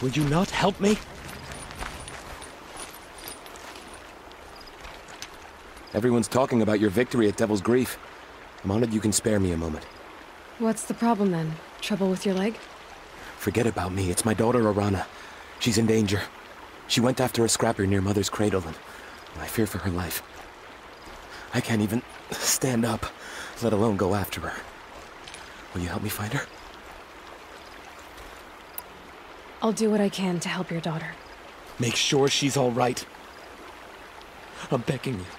Will you not help me? Everyone's talking about your victory at Devil's Grief. I'm honored you can spare me a moment. What's the problem then? Trouble with your leg? Forget about me. It's my daughter, Arana. She's in danger. She went after a scrapper near Mother's cradle, and I fear for her life. I can't even stand up, let alone go after her. Will you help me find her? I'll do what I can to help your daughter. Make sure she's all right. I'm begging you.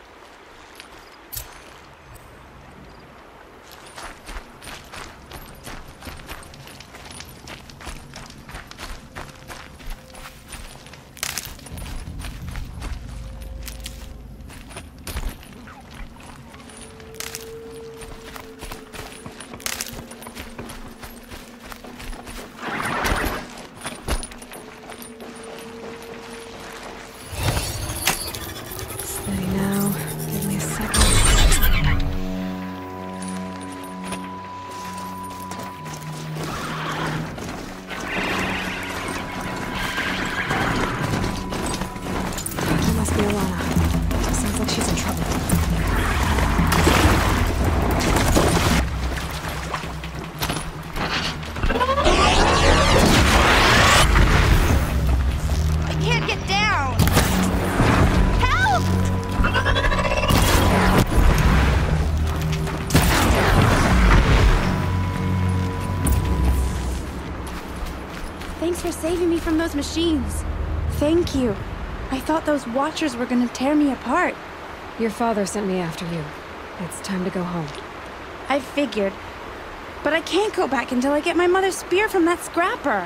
Thanks for saving me from those machines. Thank you. I thought those Watchers were gonna tear me apart. Your father sent me after you. It's time to go home. I figured. But I can't go back until I get my mother's spear from that scrapper.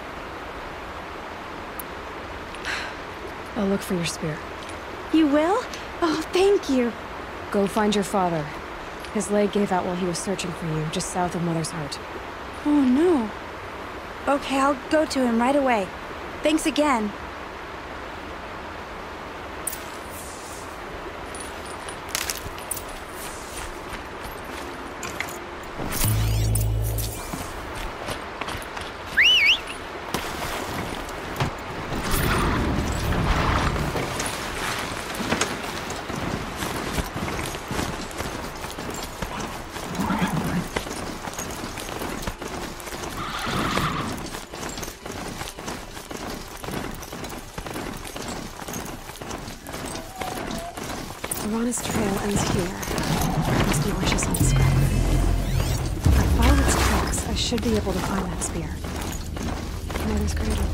I'll look for your spear. You will? Oh, thank you. Go find your father. His leg gave out while he was searching for you, just south of Mother's Heart. Oh, no. Okay, I'll go to him right away. Thanks again. Arana's trail ends here. Must be where she's on the scrapper. If I follow its tracks, I should be able to find that spear. Mother's cradle.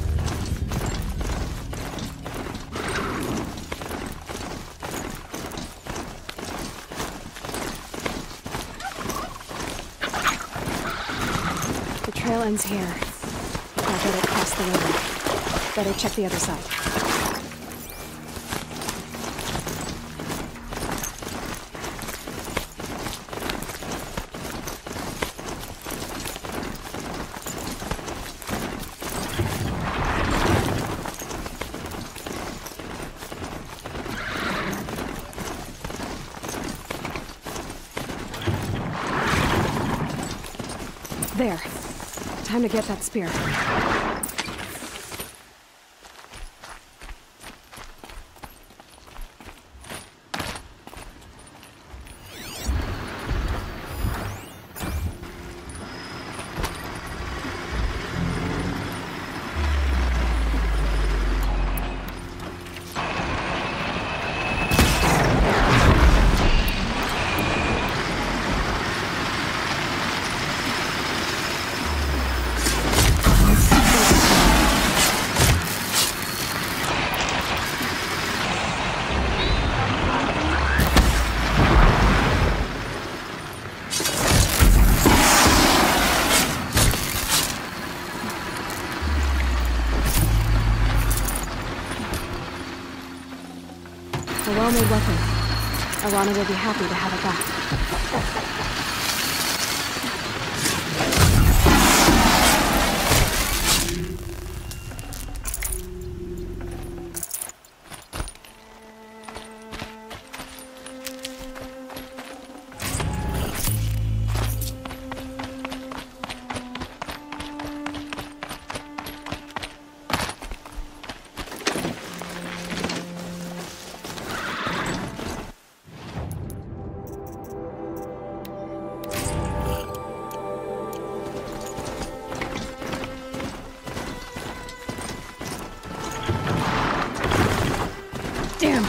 The trail ends here. I'll get it across the river. Better check the other side. There. Time to get that spear. A well-made weapon. Arana will be happy to have it back. Damn.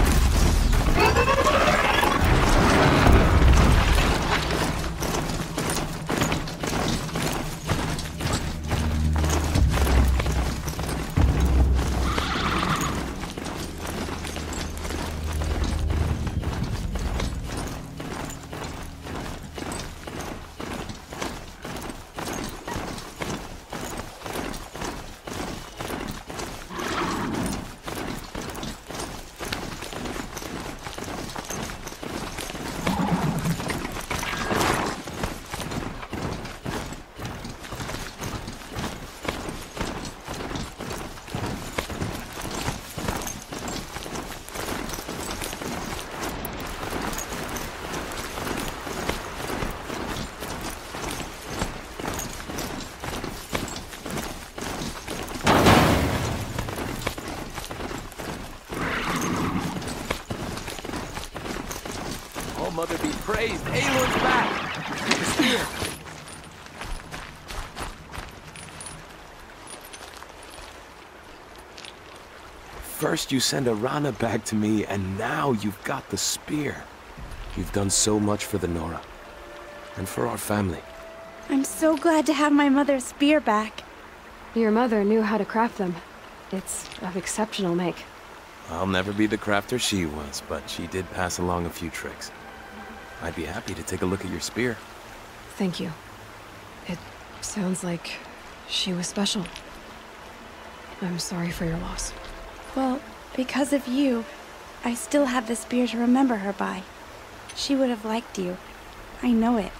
Mother be praised. Aloy's back. The spear. First you send Arana back to me, and now you've got the spear. You've done so much for the Nora. And for our family. I'm so glad to have my mother's spear back. Your mother knew how to craft them. It's of exceptional make. I'll never be the crafter she was, but she did pass along a few tricks. I'd be happy to take a look at your spear. Thank you. It sounds like she was special. I'm sorry for your loss. Well, because of you, I still have the spear to remember her by. She would have liked you. I know it.